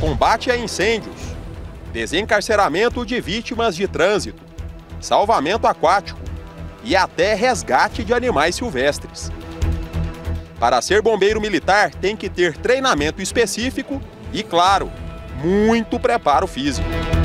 combate a incêndios, desencarceramento de vítimas de trânsito, salvamento aquático e até resgate de animais silvestres. Para ser bombeiro militar, tem que ter treinamento específico e, claro, muito preparo físico.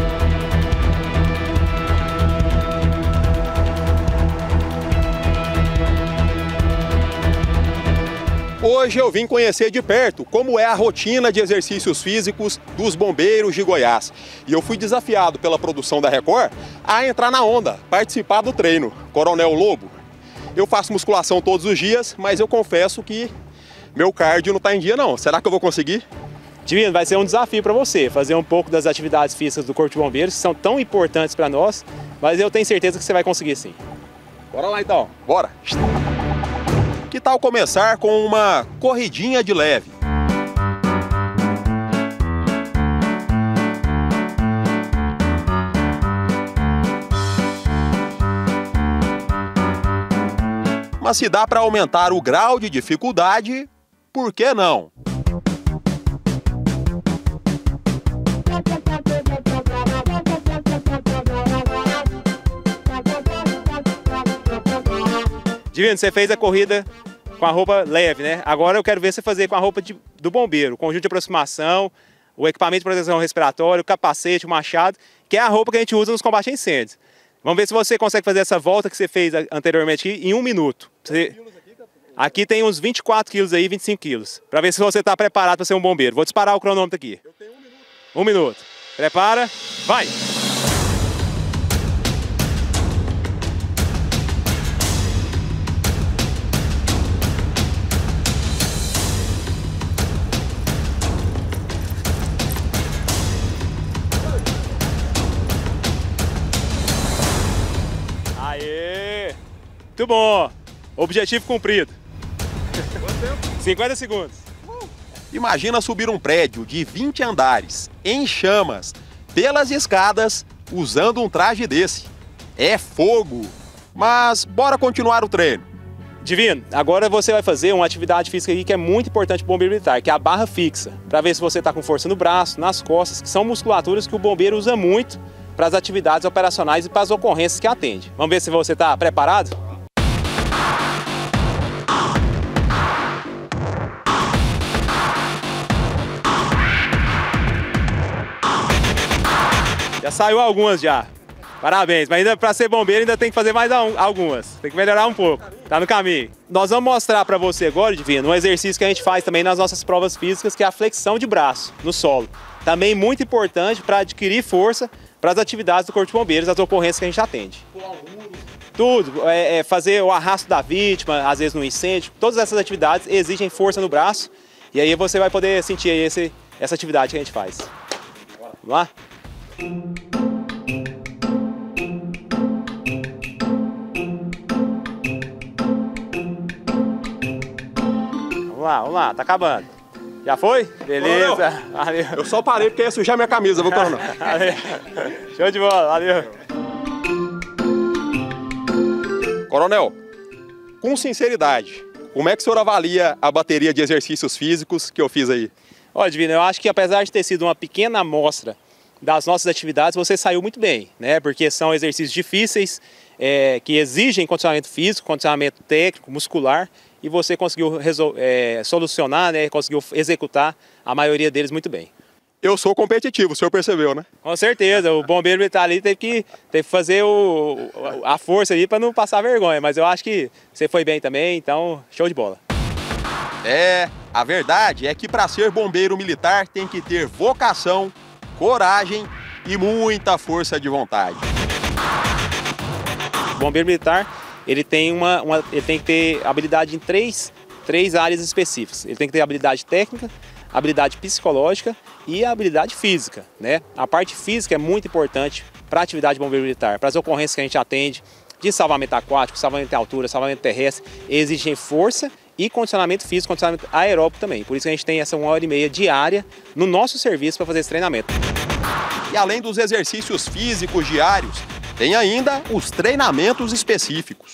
Hoje eu vim conhecer de perto como é a rotina de exercícios físicos dos bombeiros de Goiás. E eu fui desafiado pela produção da Record a entrar na onda, participar do treino. Coronel Lobo, eu faço musculação todos os dias, mas eu confesso que meu cardio não está em dia não. Será que eu vou conseguir? Divino, vai ser um desafio para você fazer um pouco das atividades físicas do Corpo de Bombeiros, que são tão importantes para nós, mas eu tenho certeza que você vai conseguir sim. Bora lá então, bora! Que tal começar com uma corridinha de leve? Mas se dá para aumentar o grau de dificuldade, por que não? Divino, você fez a corrida com a roupa leve, né? Agora eu quero ver você fazer com a roupa do bombeiro, o conjunto de aproximação, o equipamento de proteção respiratória, o capacete, o machado, que é a roupa que a gente usa nos combates a incêndios. Vamos ver se você consegue fazer essa volta que você fez anteriormente aqui em 1 minuto. Aqui tem uns 24 quilos aí, 25 quilos, para ver se você está preparado para ser um bombeiro. Vou disparar o cronômetro aqui. Eu tenho 1 minuto. 1 minuto. Prepara, vai! Aê! Muito bom! Objetivo cumprido. Quanto tempo? 50 segundos. Imagina subir um prédio de 20 andares, em chamas, pelas escadas, usando um traje desse. É fogo! Mas bora continuar o treino. Divino, agora você vai fazer uma atividade física aqui que é muito importante para o bombeiro militar, que é a barra fixa. Para ver se você está com força no braço, nas costas, que são musculaturas que o bombeiro usa muito para as atividades operacionais e para as ocorrências que atende. Vamos ver se você está preparado? Já saiu algumas já. Parabéns, mas ainda para ser bombeiro ainda tem que fazer mais algumas. Tem que melhorar um pouco. Tá no caminho. Nós vamos mostrar para você agora, Divino, um exercício que a gente faz também nas nossas provas físicas, que é a flexão de braço no solo. Também muito importante para adquirir força para as atividades do Corpo de Bombeiros, as ocorrências que a gente atende. Tudo, fazer o arrasto da vítima, às vezes no incêndio, todas essas atividades exigem força no braço e aí você vai poder sentir aí essa atividade que a gente faz. Vamos lá? Vamos lá, tá acabando. Já foi? Beleza, valeu. Eu só parei porque ia sujar minha camisa, viu, Coronel? Show de bola, valeu. Coronel, com sinceridade, como é que o senhor avalia a bateria de exercícios físicos que eu fiz aí? Olha, Divino, eu acho que apesar de ter sido uma pequena amostra das nossas atividades, você saiu muito bem, né? Porque são exercícios difíceis, que exigem condicionamento físico, condicionamento técnico, muscular, e você conseguiu solucionar, né? Conseguiu executar a maioria deles muito bem. Eu sou competitivo, o senhor percebeu, né? Com certeza, o bombeiro militar ali teve que fazer a força ali para não passar vergonha, mas eu acho que você foi bem também, então show de bola. A verdade é que para ser bombeiro militar tem que ter vocação, coragem e muita força de vontade. O bombeiro militar, ele tem que ter habilidade em três áreas específicas. Ele tem que ter habilidade técnica, habilidade psicológica e a habilidade física, né? A parte física é muito importante para a atividade de bombeiro militar, para as ocorrências que a gente atende, de salvamento aquático, salvamento em altura, salvamento terrestre, exigem força e condicionamento físico, condicionamento aeróbico também. Por isso que a gente tem essa 1h30 diária no nosso serviço para fazer esse treinamento. E além dos exercícios físicos diários, tem ainda os treinamentos específicos.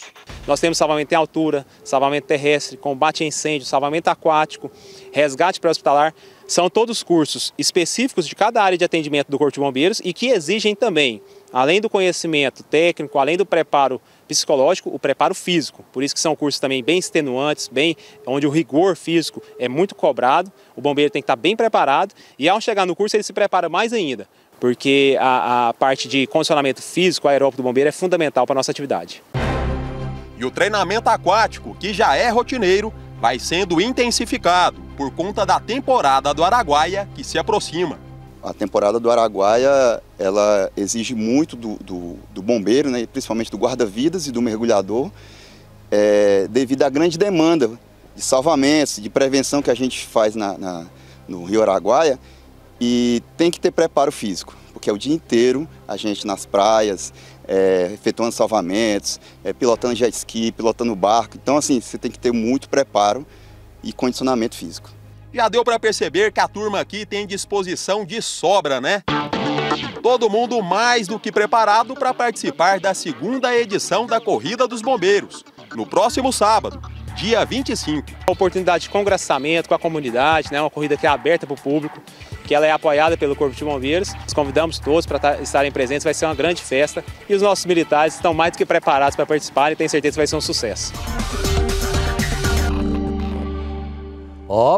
Nós temos salvamento em altura, salvamento terrestre, combate a incêndio, salvamento aquático, resgate pré-hospitalar. São todos cursos específicos de cada área de atendimento do Corpo de Bombeiros e que exigem também, além do conhecimento técnico, além do preparo psicológico, o preparo físico. Por isso que são cursos também bem extenuantes, onde o rigor físico é muito cobrado. O bombeiro tem que estar bem preparado e ao chegar no curso ele se prepara mais ainda, porque a parte de condicionamento físico aeróbico do bombeiro é fundamental para a nossa atividade. E o treinamento aquático, que já é rotineiro, vai sendo intensificado por conta da temporada do Araguaia que se aproxima. A temporada do Araguaia, ela exige muito do bombeiro, né, principalmente do guarda-vidas e do mergulhador, devido à grande demanda de salvamentos, de prevenção que a gente faz no Rio Araguaia, e tem que ter preparo físico, porque é o dia inteiro a gente nas praias, efetuando salvamentos, pilotando jet ski, pilotando barco. Então, assim, você tem que ter muito preparo e condicionamento físico. Já deu para perceber que a turma aqui tem disposição de sobra, né? Todo mundo mais do que preparado para participar da segunda edição da Corrida dos Bombeiros, no próximo sábado, dia 25. A oportunidade de congraçamento com a comunidade, né? Uma corrida que é aberta para o público, que ela é apoiada pelo Corpo de Bombeiros. Nós convidamos todos para estarem presentes, vai ser uma grande festa e os nossos militares estão mais do que preparados para participar e tenho certeza que vai ser um sucesso.